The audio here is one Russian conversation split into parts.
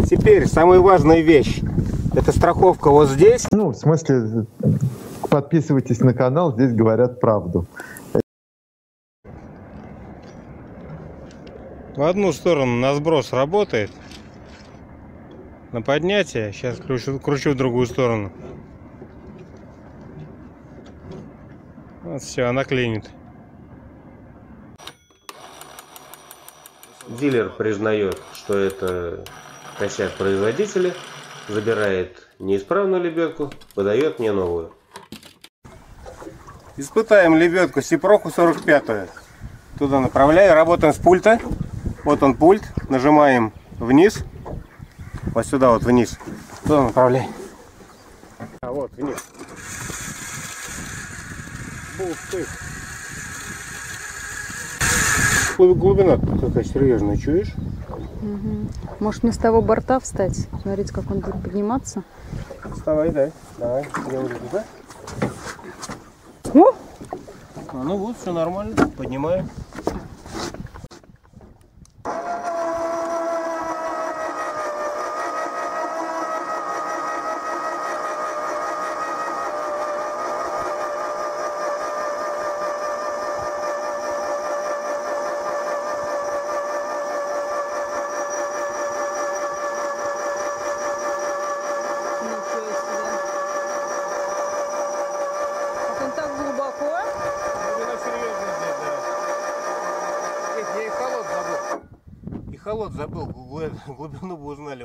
Теперь самая важная вещь. Это страховка вот здесь. Ну, в смысле, подписывайтесь на канал, здесь говорят правду. В одну сторону на сброс работает. На поднятие. Сейчас кручу в другую сторону. Вот все, она клинит. Дилер признает, что это косяк производителя, забирает неисправную лебедку, выдает мне новую. Испытаем лебедку Сипроху 45. Туда направляю. Работаем с пульта. Вот он пульт. Нажимаем вниз. Вот сюда вот вниз. Туда направляем. А вот вниз. Глубина какая серьезная, чуешь? Угу. Может, мне с того борта встать? Смотрите, как он будет подниматься. Вставай, да. Давай. Я уже туда. О! Ну вот, все нормально. Поднимаем. Холод забыл, глубину бы узнали.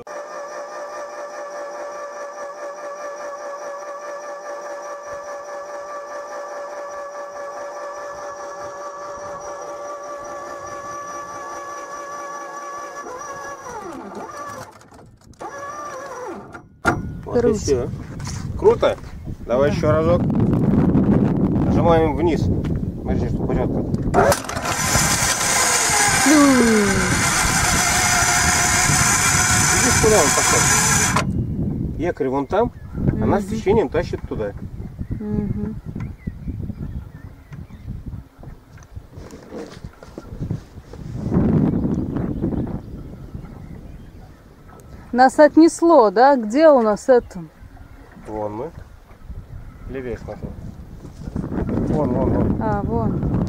Вот и все. Круто. Давай еще разок. Нажимаем вниз. Смотри, что порядка. Видишь, куда он пошел? Якорь вон там, а нас течением тащит туда. Нас отнесло, да? Где у нас это? Вон мы. Левее смотри. Вон. А, вон.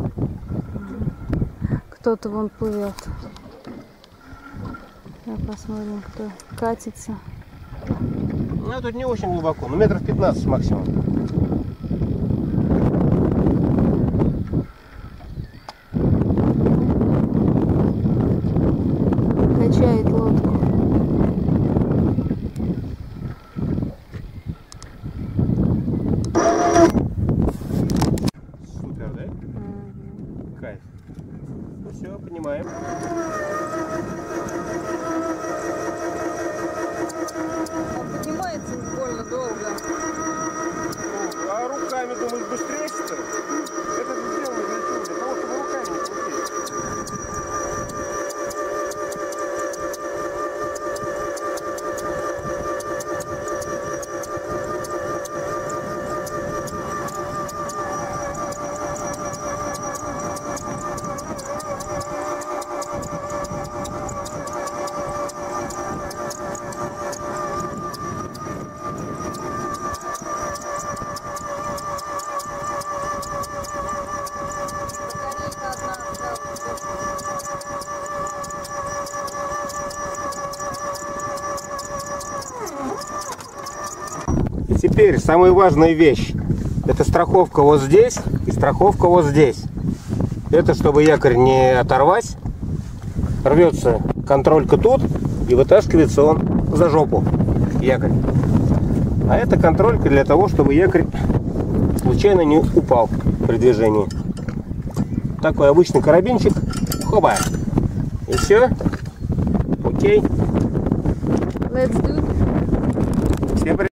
Кто-то вон плывет. Посмотрим, кто катится. Ну, тут не очень глубоко, но метров 15 максимум. Качает лодку. Супер, да? Кайф. Ну все, поднимаем. Поднимается больно долго. А руками, думаешь, быстрее что ли? Это же сделано для чего? Для того, чтобы руками не крутить. И теперь самая важная вещь. Это страховка вот здесь и страховка вот здесь. Это чтобы якорь не оторвать. Рвется контролька тут и вытаскивается он за жопу. Якорь. А это контролька для того, чтобы якорь случайно не упал при движении. Такой обычный карабинчик. Хоба. И все. Окей. Let's do it. Всем привет.